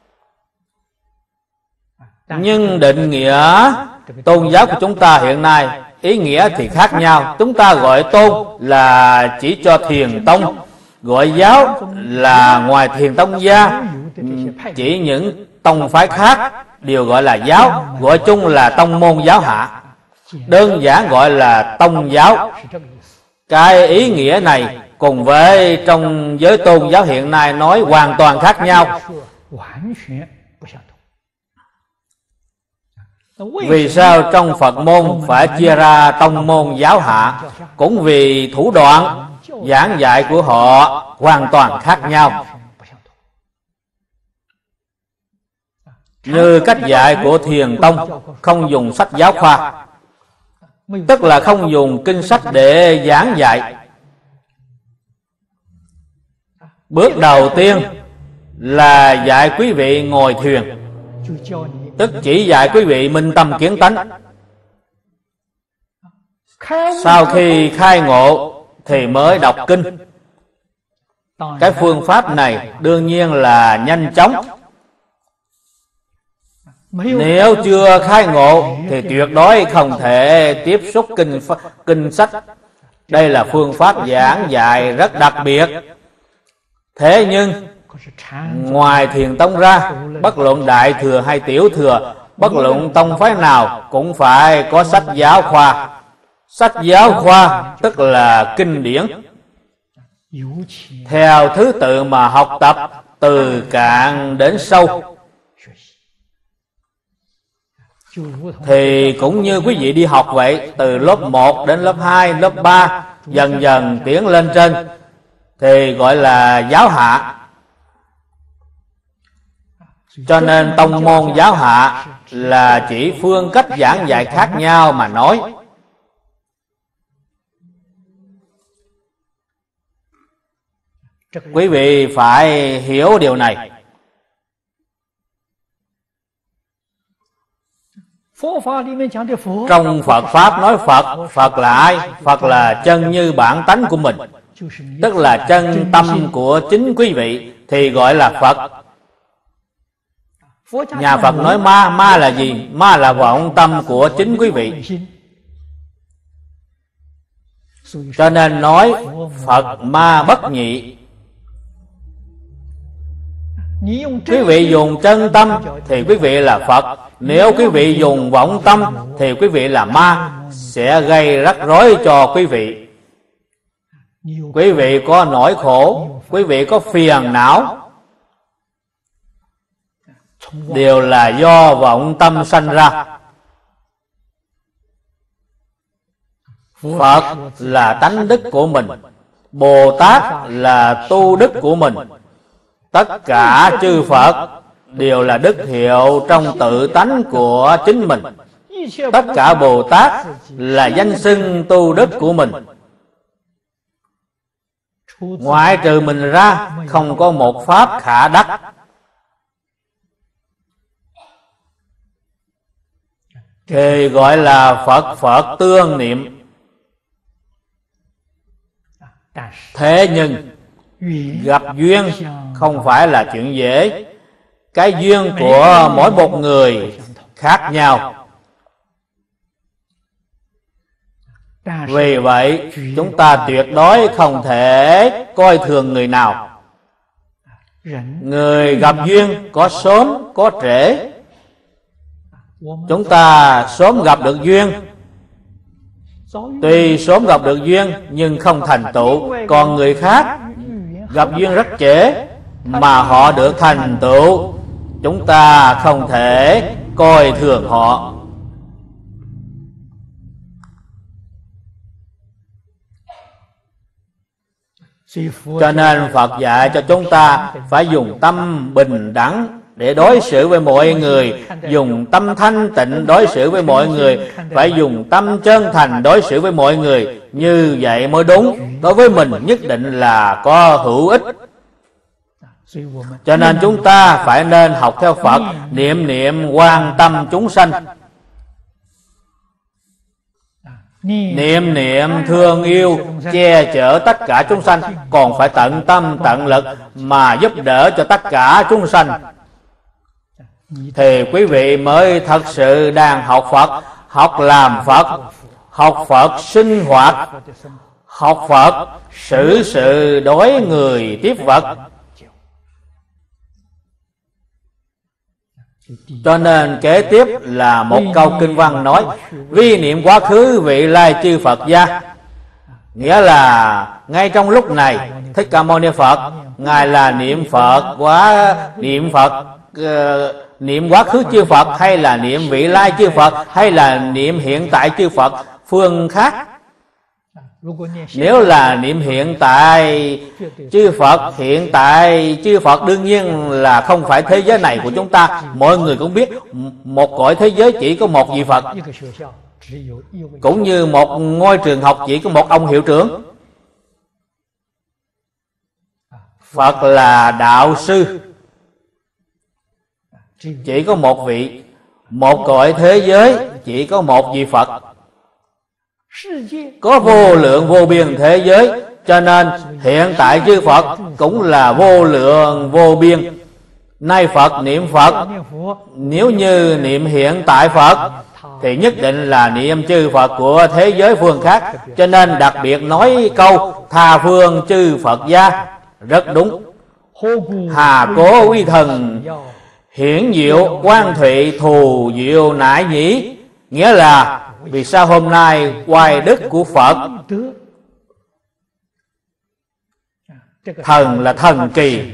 Nhưng định nghĩa tôn giáo của chúng ta hiện nay, ý nghĩa thì khác nhau. Chúng ta gọi tôn là chỉ cho thiền tông, gọi giáo là ngoài thiền tông gia, chỉ những tông phái khác đều gọi là giáo, gọi chung là tông môn giáo hạ, đơn giản gọi là tông giáo. Cái ý nghĩa này cùng với trong giới tôn giáo hiện nay nói hoàn toàn khác nhau. Vì sao trong Phật môn phải chia ra tông môn giáo hạ? Cũng vì thủ đoạn giảng dạy của họ hoàn toàn khác nhau. Như cách dạy của thiền tông không dùng sách giáo khoa, tức là không dùng kinh sách để giảng dạy. Bước đầu tiên là dạy quý vị ngồi thuyền, tức chỉ dạy quý vị minh tâm kiến tánh. Sau khi khai ngộ thì mới đọc kinh. Cái phương pháp này đương nhiên là nhanh chóng. Nếu chưa khai ngộ thì tuyệt đối không thể tiếp xúc kinh sách. Đây là phương pháp giảng dạy rất đặc biệt. Thế nhưng ngoài thiền tông ra, bất luận đại thừa hay tiểu thừa, bất luận tông phái nào cũng phải có sách giáo khoa. Sách giáo khoa tức là kinh điển, theo thứ tự mà học tập từ cạn đến sâu. Thì cũng như quý vị đi học vậy, từ lớp 1 đến lớp 2, lớp 3, dần dần tiến lên trên thì gọi là giáo hạ. Cho nên tông môn giáo hạ là chỉ phương cách giảng dạy khác nhau mà nói. Quý vị phải hiểu điều này. Trong Phật Pháp nói Phật, Phật là ai? Phật là chân như bản tánh của mình, tức là chân tâm của chính quý vị thì gọi là Phật. Nhà Phật nói ma, ma là gì? Ma là vọng tâm của chính quý vị. Cho nên nói Phật ma bất nhị. Quý vị dùng chân tâm thì quý vị là Phật. Nếu quý vị dùng vọng tâm thì quý vị là ma, sẽ gây rắc rối cho quý vị. Quý vị có nỗi khổ, quý vị có phiền não, đều là do vọng tâm sanh ra. Phật là tánh đức của mình, Bồ Tát là tu đức của mình. Tất cả chư Phật đều là đức hiệu trong tự tánh của chính mình. Tất cả Bồ Tát là danh xưng tu đức của mình. Ngoại trừ mình ra, không có một pháp khả đắc. Thì gọi là Phật Phật tương niệm. Thế nhưng gặp duyên không phải là chuyện dễ. Cái duyên của mỗi một người khác nhau. Vì vậy chúng ta tuyệt đối không thể coi thường người nào. Người gặp duyên có sớm có trễ. Chúng ta sớm gặp được duyên, tuy sớm gặp được duyên nhưng không thành tựu. Còn người khác gặp duyên rất trễ mà họ được thành tựu, chúng ta không thể coi thường họ. Cho nên Phật dạy cho chúng ta phải dùng tâm bình đẳng để đối xử với mọi người, dùng tâm thanh tịnh đối xử với mọi người, phải dùng tâm chân thành đối xử với mọi người. Như vậy mới đúng, đối với mình nhất định là có hữu ích. Cho nên chúng ta phải nên học theo Phật, niệm niệm quan tâm chúng sanh, niệm niệm thương yêu che chở tất cả chúng sanh, còn phải tận tâm tận lực mà giúp đỡ cho tất cả chúng sanh. Thì quý vị mới thật sự đang học Phật, học làm Phật, học Phật sinh hoạt, học Phật xử sự đối người tiếp vật. Cho nên kế tiếp là một câu kinh văn nói: vi niệm quá khứ vị lai chư Phật gia. Nghĩa là ngay trong lúc này Thích Ca Mâu Ni Phật Ngài là niệm Phật niệm quá khứ chư Phật, hay là niệm vị lai chư Phật, hay là niệm hiện tại chư Phật, phương khác. Nếu là niệm hiện tại chư Phật, hiện tại chư Phật đương nhiên là không phải thế giới này của chúng ta. Mọi người cũng biết một cõi thế giới chỉ có một vị Phật, cũng như một ngôi trường học chỉ có một ông hiệu trưởng. Phật là đạo sư, chỉ có một vị. Một cõi thế giới chỉ có một vị Phật. Có vô lượng vô biên thế giới, cho nên hiện tại chư Phật cũng là vô lượng vô biên. Nay Phật niệm Phật, nếu như niệm hiện tại Phật thì nhất định là niệm chư Phật của thế giới phương khác. Cho nên đặc biệt nói câu tha phương chư Phật gia rất đúng. Hà cố uy thần hiển diệu quan thụy thù diệu nại nhĩ. Nghĩa là vì sao hôm nay oai đức của Phật, thần là thần kỳ,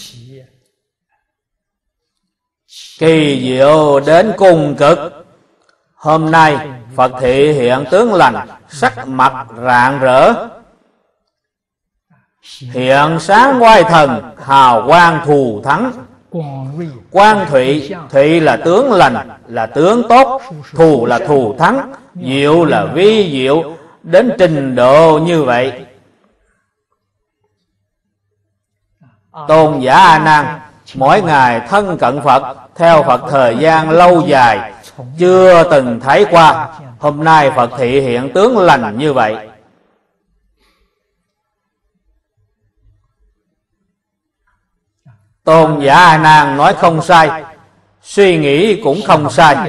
kỳ diệu đến cùng cực. Hôm nay Phật thị hiện tướng lành, sắc mặt rạng rỡ, hiện sáng oai thần, hào quang thù thắng. Quang thụy, thụy là tướng lành, là tướng tốt, thù là thù thắng, diệu là vi diệu, đến trình độ như vậy. Tôn giả A Nan mỗi ngày thân cận Phật, theo Phật thời gian lâu dài, chưa từng thấy qua. Hôm nay Phật thị hiện tướng lành như vậy. Tôn giả A Nan nói không sai, suy nghĩ cũng không sai,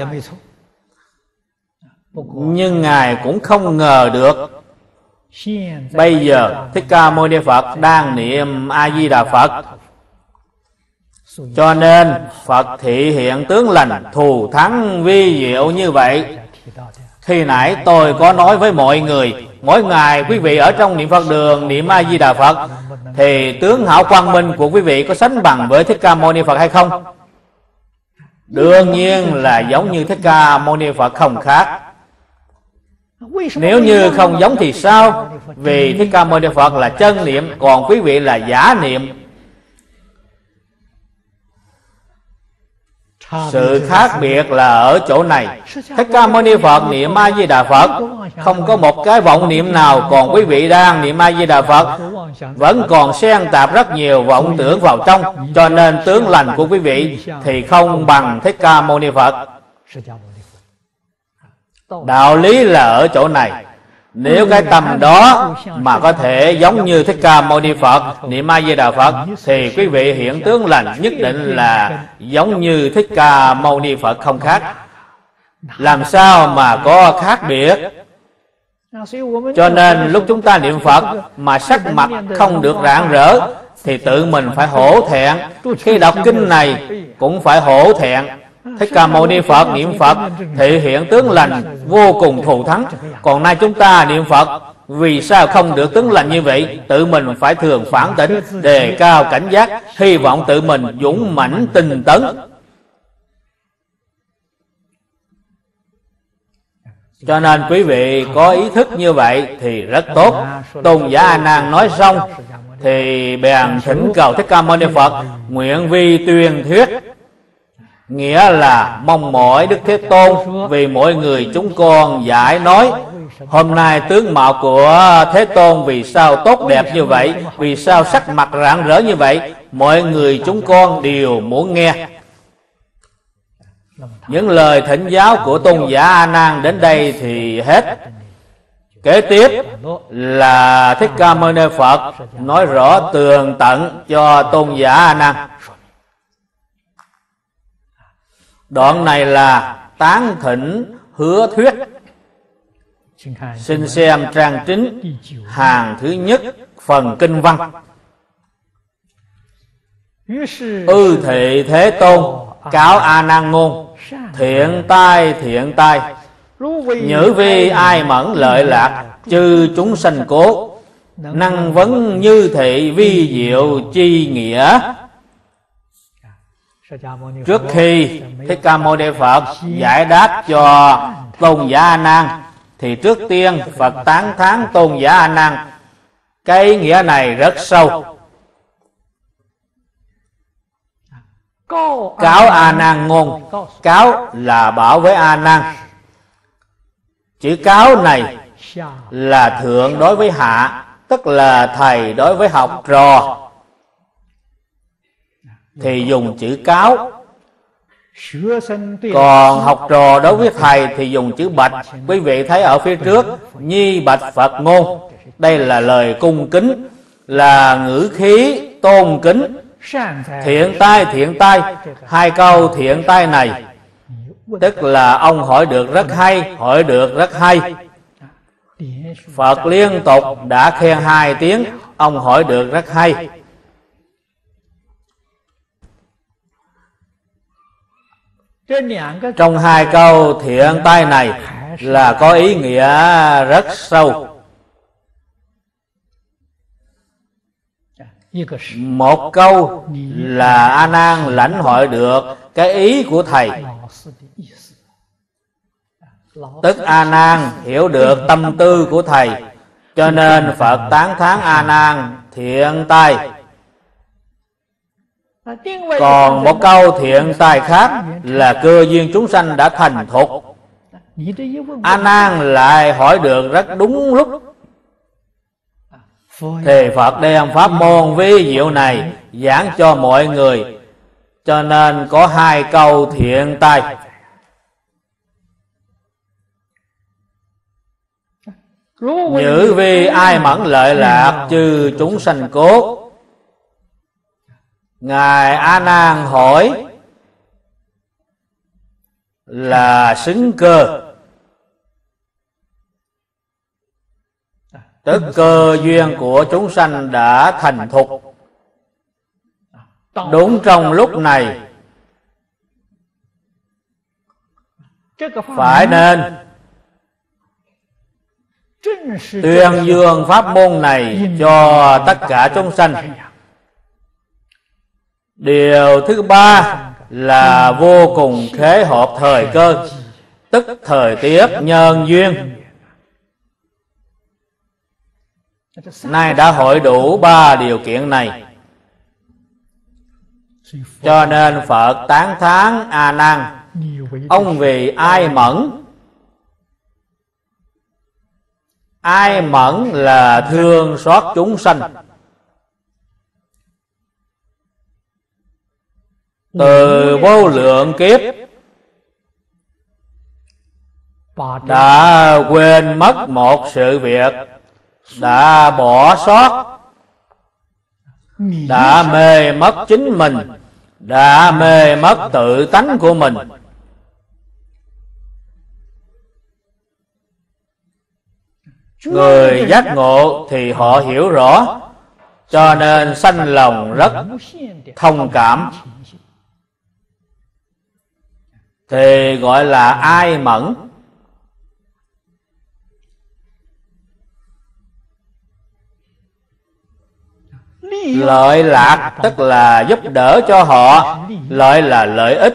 nhưng Ngài cũng không ngờ được bây giờ Thích Ca Mâu Ni Phật đang niệm A Di Đà Phật, cho nên Phật thị hiện tướng lành thù thắng vi diệu như vậy. Khi nãy tôi có nói với mọi người, mỗi ngày quý vị ở trong niệm Phật đường niệm A Di Đà Phật thì tướng hảo quang minh của quý vị có sánh bằng với Thích Ca Mâu Ni Phật hay không? Đương nhiên là giống như Thích Ca Mâu Ni Phật không khác. Nếu như không giống thì sao? Vì Thích Ca Mâu Ni Phật là chân niệm, còn quý vị là giả niệm. Sự khác biệt là ở chỗ này. Thích Ca Mâu Ni Phật niệm A Di Đà Phật không có một cái vọng niệm nào, còn quý vị đang niệm A Di Đà Phật vẫn còn xen tạp rất nhiều vọng tưởng vào trong, cho nên tướng lành của quý vị thì không bằng Thích Ca Mâu Ni Phật. Đạo lý là ở chỗ này. Nếu cái tâm đó mà có thể giống như Thích Ca Mâu Ni Phật niệm A Di Đà Phật thì quý vị hiện tướng lành nhất định là giống như Thích Ca Mâu Ni Phật không khác. Làm sao mà có khác biệt? Cho nên lúc chúng ta niệm Phật mà sắc mặt không được rạng rỡ thì tự mình phải hổ thẹn. Khi đọc kinh này cũng phải hổ thẹn. Thích Ca Mâu Ni Phật niệm Phật thể hiện tướng lành vô cùng thù thắng, còn nay chúng ta niệm Phật vì sao không được tướng lành như vậy? Tự mình phải thường phản tỉnh, đề cao cảnh giác, hy vọng tự mình dũng mãnh tinh tấn. Cho nên quý vị có ý thức như vậy thì rất tốt. Tôn giả A Nan nói xong thì bèn thỉnh cầu Thích Ca Mâu Ni Phật nguyện vi tuyên thuyết, nghĩa là mong mỏi Đức Thế Tôn vì mọi người chúng con giải nói hôm nay tướng mạo của Thế Tôn vì sao tốt đẹp như vậy, vì sao sắc mặt rạng rỡ như vậy, mọi người chúng con đều muốn nghe. Những lời thỉnh giáo của Tôn giả A Nan đến đây thì hết. Kế tiếp là Thích Ca Mâu Ni Phật nói rõ tường tận cho Tôn giả A Nan. Đoạn này là tán thỉnh hứa thuyết. Xin xem trang chính hàng thứ nhất phần kinh văn. Ư thị Thế Tôn cáo A Nan ngôn: thiện tai nhữ vi ai mẫn lợi lạc, chư chúng sanh cố năng vấn như thị vi diệu chi nghĩa. Trước khi Thích Ca Mâu Ni Phật giải đáp cho Tôn giả A Nan thì trước tiên Phật tán thán Tôn giả A Nan. Cái ý nghĩa này rất sâu. Cáo A Nan ngôn, cáo là bảo với A Nan. Chữ cáo này là thượng đối với hạ, tức là thầy đối với học trò thì dùng chữ cáo. Còn học trò đối với thầy thì dùng chữ bạch. Quý vị thấy ở phía trước nhi bạch Phật ngôn, đây là lời cung kính, là ngữ khí tôn kính. Thiện tai, hai câu thiện tai này tức là ông hỏi được rất hay. Phật liên tục đã khen 2 tiếng ông hỏi được rất hay. Trong 2 câu thiện tai này là có ý nghĩa rất sâu. Một câu là A Nan lãnh hội được cái ý của thầy, tức A Nan hiểu được tâm tư của thầy, cho nên Phật tán thán A Nan thiện tai. Còn một câu thiện tai khác là cơ duyên chúng sanh đã thành thục. A Nan lại hỏi được rất đúng lúc, thì Phật đem pháp môn vi diệu này giảng cho mọi người, cho nên có 2 câu thiện tai. Nhữ vi ai mẫn lợi lạc chư chúng sanh cốt. Ngài A Nan hỏi là xứng cơ, tức cơ duyên của chúng sanh đã thành thục. Đúng trong lúc này phải nên tuyên dương pháp môn này cho tất cả chúng sanh. Điều thứ ba là vô cùng khế hợp thời cơ, tức thời tiết nhân duyên. Nay đã hội đủ ba điều kiện này, cho nên Phật tán thán A Nan, ông vì ai mẫn. Ai mẫn là thương xót chúng sanh. Từ vô lượng kiếp đã quên mất một sự việc, đã bỏ sót, đã mê mất chính mình, đã mê mất tự tánh của mình. Người giác ngộ thì họ hiểu rõ, cho nên sanh lòng rất thông cảm, thì gọi là ai mẫn. Lợi lạc tức là giúp đỡ cho họ, lợi là lợi ích.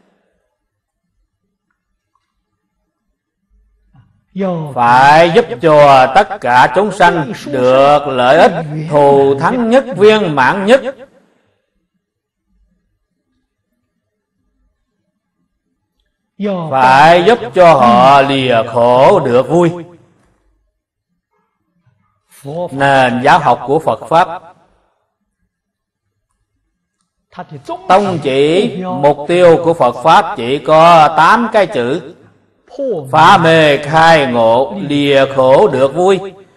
Phải giúp cho tất cả chúng sanh được lợi ích thù thắng nhất, viên mãn nhất. Phải giúp cho họ lìa khổ được vui. Nền giáo học của Phật Pháp, tông chỉ mục tiêu của Phật Pháp chỉ có 8 cái chữ: phá mê khai ngộ, lìa khổ được vui.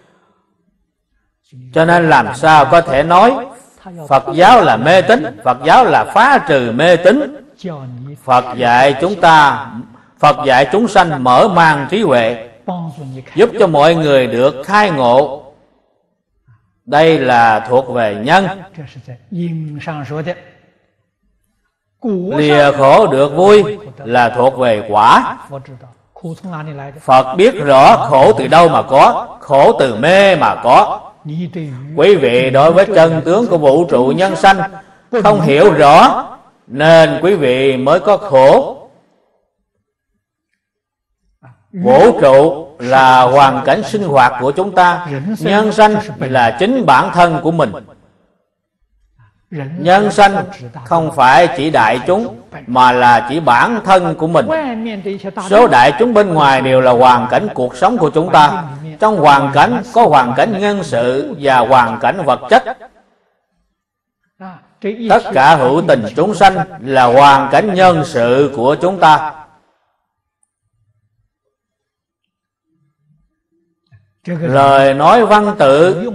Cho nên làm sao có thể nói Phật giáo là mê tín, Phật giáo là phá trừ mê tín. Phật dạy chúng ta, Phật dạy chúng sanh mở mang trí huệ, giúp cho mọi người được khai ngộ. Đây là thuộc về nhân. Lìa khổ được vui là thuộc về quả. Phật biết rõ khổ từ đâu mà có, khổ từ mê mà có. Quý vị đối với chân tướng của vũ trụ nhân sanh không hiểu rõ, nên quý vị mới có khổ. Vũ trụ là hoàn cảnh sinh hoạt của chúng ta, nhân sanh là chính bản thân của mình. Nhân sanh không phải chỉ đại chúng, mà là chỉ bản thân của mình. Số đại chúng bên ngoài đều là hoàn cảnh cuộc sống của chúng ta. Trong hoàn cảnh có hoàn cảnh nhân sự và hoàn cảnh vật chất. Tất cả hữu tình chúng sanh là hoàn cảnh nhân sự của chúng ta. Lời nói văn tự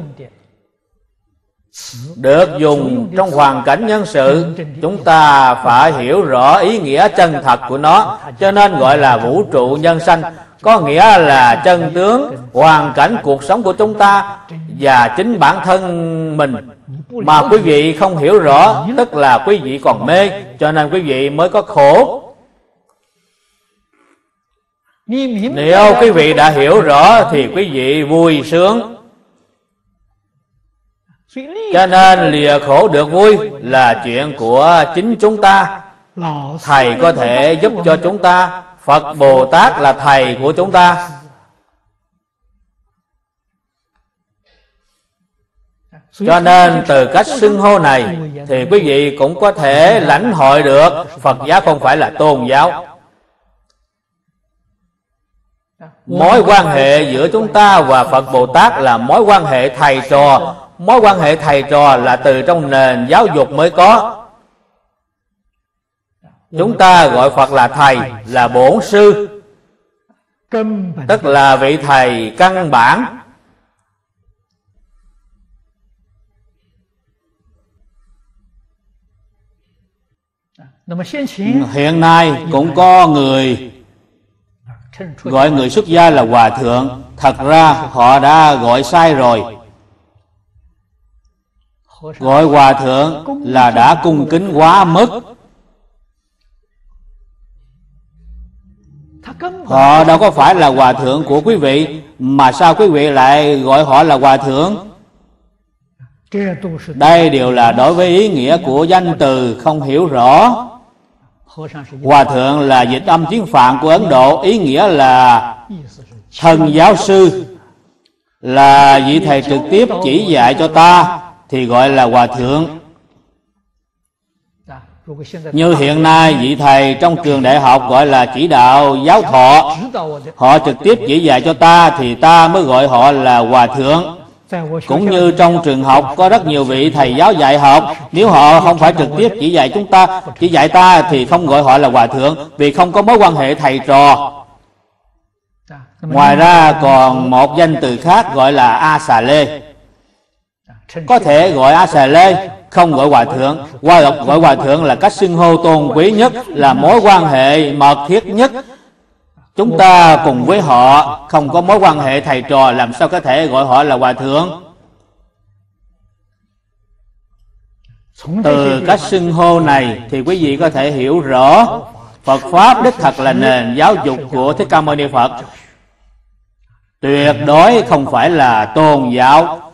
được dùng trong hoàn cảnh nhân sự, chúng ta phải hiểu rõ ý nghĩa chân thật của nó. Cho nên gọi là vũ trụ nhân sanh, có nghĩa là chân tướng, hoàn cảnh cuộc sống của chúng ta và chính bản thân mình. Mà quý vị không hiểu rõ, tức là quý vị còn mê, cho nên quý vị mới có khổ. Nếu quý vị đã hiểu rõ thì quý vị vui sướng. Cho nên lìa khổ được vui là chuyện của chính chúng ta. Thầy có thể giúp cho chúng ta, Phật Bồ Tát là thầy của chúng ta. Cho nên từ cách xưng hô này thì quý vị cũng có thể lãnh hội được Phật giáo không phải là tôn giáo. Mối quan hệ giữa chúng ta và Phật Bồ Tát là mối quan hệ thầy trò. Mối quan hệ thầy trò là từ trong nền giáo dục mới có. Chúng ta gọi Phật là thầy, là bổn sư, tức là vị thầy căn bản. Hiện nay cũng có người gọi người xuất gia là hòa thượng. Thật ra họ đã gọi sai rồi. Gọi hòa thượng là đã cung kính quá mức. Họ đâu có phải là hòa thượng của quý vị, mà sao quý vị lại gọi họ là hòa thượng? Đây đều là đối với ý nghĩa của danh từ không hiểu rõ. Hòa thượng là dịch âm tiếng Phạn của Ấn Độ, ý nghĩa là thần giáo sư, là vị thầy trực tiếp chỉ dạy cho ta thì gọi là hòa thượng. Như hiện nay vị thầy trong trường đại học gọi là chỉ đạo giáo thọ, họ trực tiếp chỉ dạy cho ta thì ta mới gọi họ là hòa thượng. Cũng như trong trường học có rất nhiều vị thầy giáo dạy học, nếu họ không phải trực tiếp chỉ dạy chúng ta, chỉ dạy ta thì không gọi họ là hòa thượng, vì không có mối quan hệ thầy trò. Ngoài ra còn một danh từ khác gọi là A Xà Lê. Có thể gọi A Xà Lê, không gọi hòa thượng. Gọi hòa thượng là cách xưng hô tôn quý nhất, là mối quan hệ mật thiết nhất. Chúng ta cùng với họ không có mối quan hệ thầy trò, làm sao có thể gọi họ là hòa thượng? Từ cách xưng hô này thì quý vị có thể hiểu rõ Phật Pháp đích thật là nền giáo dục của Thích Ca Mâu Ni Phật. Tuyệt đối không phải là tôn giáo